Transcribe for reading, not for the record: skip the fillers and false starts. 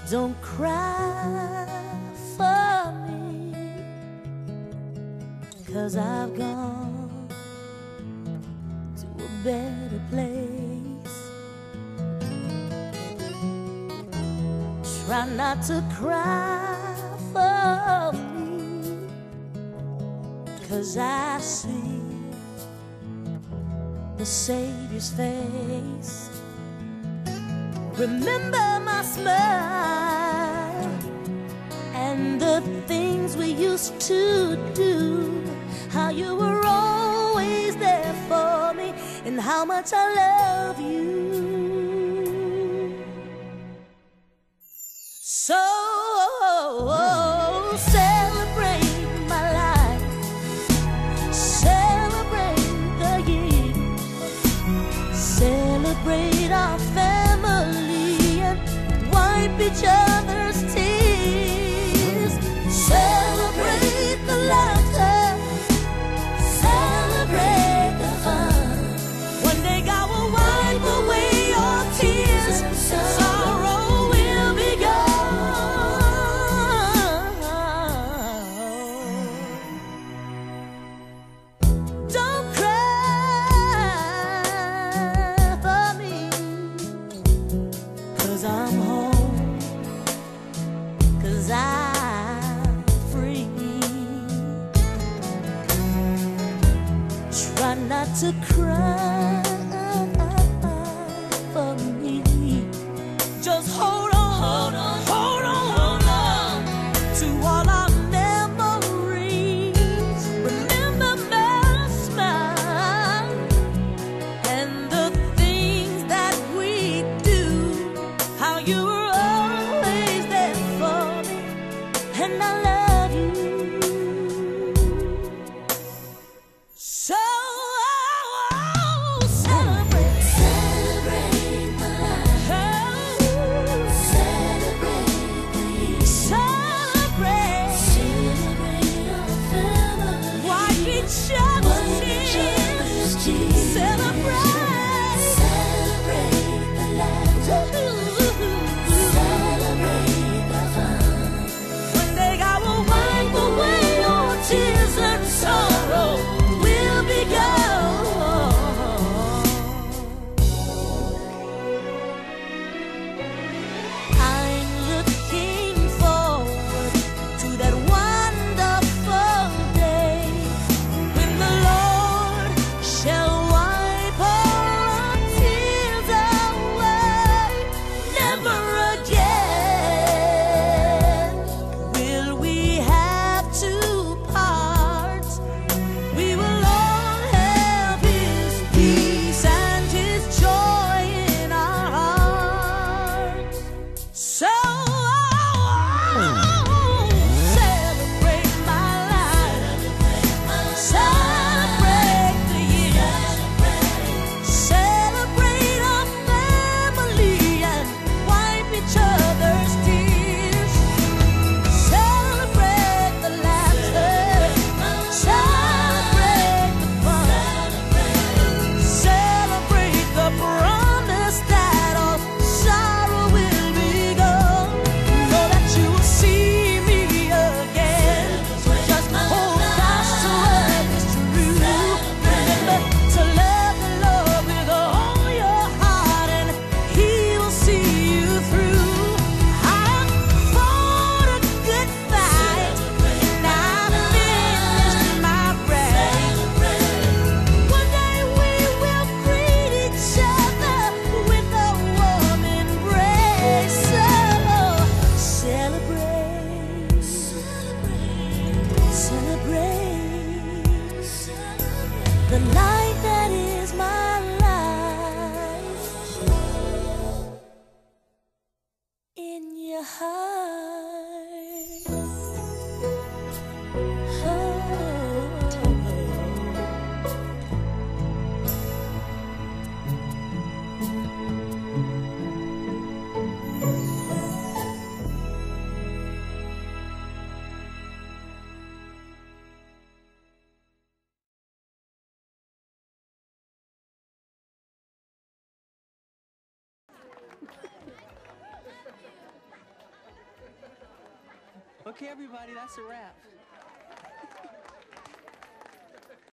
Don't cry for me, 'cause I've gone to a better place. Try not to cry for me, 'cause I see the Savior's face. Remember my smile and the things we used to do, how you were always there for me, and how much I love you. So celebrate my life, celebrate the years, celebrate our family, and wipe each other's tears. Celebrate the laughter, celebrate the fun. One day God will wipe away your tears, sorrow will be gone. Don't cry for me, 'cause I'm home, 'cause I'm free. Try not to cry for me. Just hold on, hold on, hold on, hold on to all our memories. Remember my smile and the things that we do, how you were always there for me, and I love you. So celebrate, celebrate my life, celebrate the years, celebrate, celebrate our family, wipe each other's tears, celebrate, celebrate the laughter, celebrate the fun. One day God will wipe away your tears, and sorrow will be gone. I'm looking forward to that wonderful day when the Lord shall wipe all our tears away. Never again will we have to part. We will all have His peace and His joy in our hearts. So celebrate my life, celebrate the years, celebrate our family, and wipe each other's tears. Celebrate the laughter, celebrate the fun, celebrate the promise that all sorrow will be gone. Know that you will see me again. Just hold fast to what is true. Remember to love the Lord with all your heart, and He will see you through. I've fought a good fight, and I've finished my race. One day we will greet each other with a warm embrace. So celebrate, celebrate the life that is my life in your heart. Oh. Okay, everybody, that's a wrap.